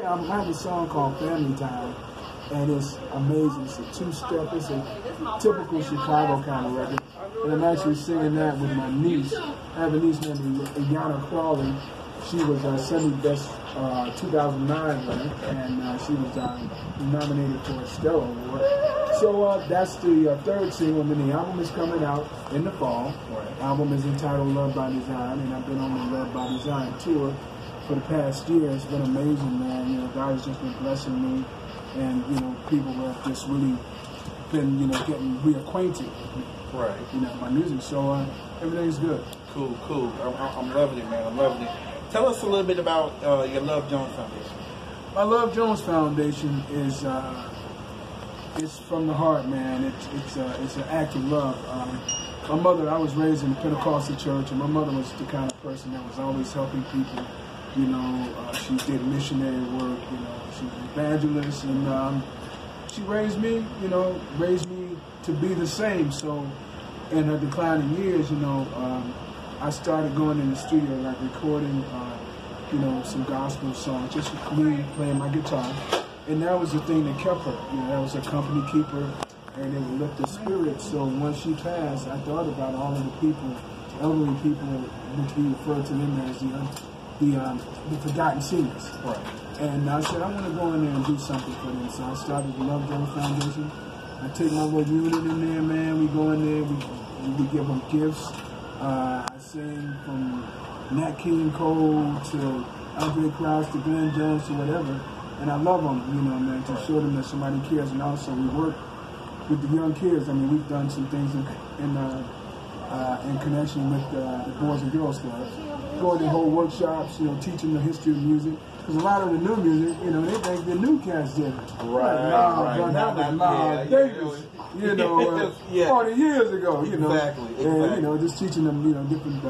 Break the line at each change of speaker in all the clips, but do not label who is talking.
I have a song called Family Time, and it's amazing. It's a two-step. It's a typical Chicago kind of record. And I'm actually singing that with my niece. I have a niece named Yana Crawley. She was Sunday Best 2009 winner, and she was nominated for a Stella Award. So that's the third single, and then the album is coming out in the fall. The album is entitled Love by Design, and I've been on the Love by Design tour for the past year. It's been amazing, man. You know, God has just been blessing me, and you know, people have just really been, you know, getting reacquainted with, you know, my music. So everything's good.
Cool. I'm loving it, man. I'm loving it. Tell us a little bit about your Love Jones Foundation.
My Love Jones Foundation is it's from the heart, man. It's an act of love. My mother, I was raised in a Pentecostal church, and my mother was the kind of person that was always helping people. You know, she did missionary work. You know, she was an evangelist, and she raised me. You know, raised me to be the same. So, in her declining years, you know, I started going in the studio, like recording, you know, some gospel songs, just me playing my guitar. And that was the thing that kept her. You know, that was a company keeper, and it would lift her spirits. So once she passed, I thought about all of the people, elderly people, which we refer to them as the forgotten seniors. And I said, I want to go in there and do something for them. So I started the Love Jones Foundation. I take my little unit in there, man. We go in there, we give them gifts. I sing from Nat King Cole to Andre Krause to Glenn Jones to whatever. And I love them, you know, man, to show them that somebody cares. And also we work with the young kids. I mean, we've done some things in connection with the Boys and Girls Club. Going to whole workshops, you know, teaching the history of music. Because a lot of the new music, you know, they think the new cats did it.
Right.
But that was Miles Davis, you know, 40 years ago, you know.
Exactly.
And, you know, just teaching them, you know, different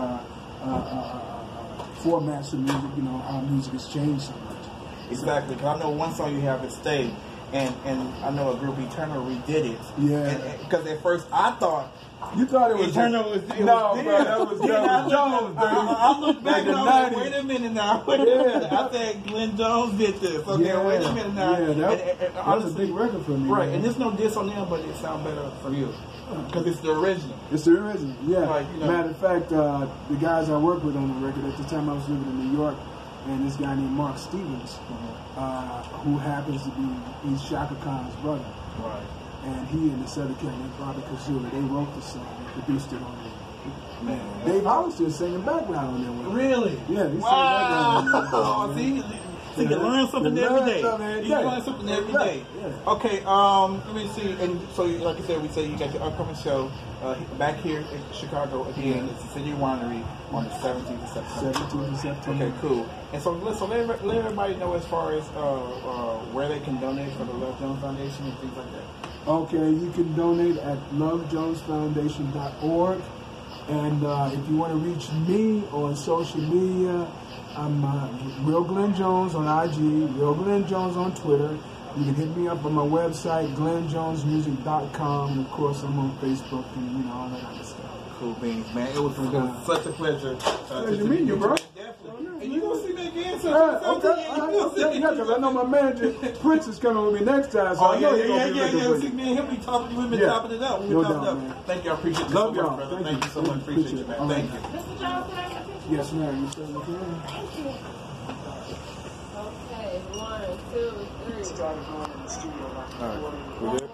formats of music, you know, how music has changed so much.
Exactly, because I know one song you have is Stay, and I know a group Eternal redid it.
Yeah.
Because at first I thought
you thought it was
Eternal was
no, bro, that was Jones, baby.
I looked back and I was like, wait a minute now. I said Glenn Jones did this. Okay, wait a minute now.
Yeah, that was a big record for me.
Right,
man.
and there's no diss on them, but it sounds better for you. Because it's the original.
It's the original, yeah.
Like, you know.
Matter of fact, the guys I worked with on the record, at the time I was living in New York, and this guy named Mark Stevens, who happens to be Shaka Khan's brother.
Right.
And he and this other cat named Bobby Kazula, they wrote the song and produced it on there. Man, Dave Hollister is singing background on there.
Really?
Yeah, he's
wow.
singing background on there.
See, you learn something every day. You learn something every day.
Yeah.
Okay, let me see. And so, like I said, we say you got your upcoming show back here in Chicago again. It's the City Winery on the 17th of September.
17th of September.
Okay, cool. And so, let everybody know as far as where they can donate for the Love Jones Foundation and things like that.
Okay, you can donate at lovejonesfoundation.org. And if you want to reach me on social media, I'm Real Glenn Jones on IG, Real Glenn Jones on Twitter. You can hit me up on my website, glennjonesmusic.com. And of course, I'm on Facebook and, you know, all that other stuff.
Cool beans, man. It was such a pleasure.
Pleasure meeting you, bro.
Definitely. And you're going to see me again soon.
Okay, because I know my manager, Prince, is coming with me next time. So I know he's going to be looking for
See, me and him, we've been topping it up. Thank you. I appreciate you so much, brother. Thank you so much. Appreciate you, man. Thank you.
Mr. Jones, can I get you?
Yes, ma'am. You said okay.
Thank you. Okay, 1, 2, 3.
Started going in the studio like
all right.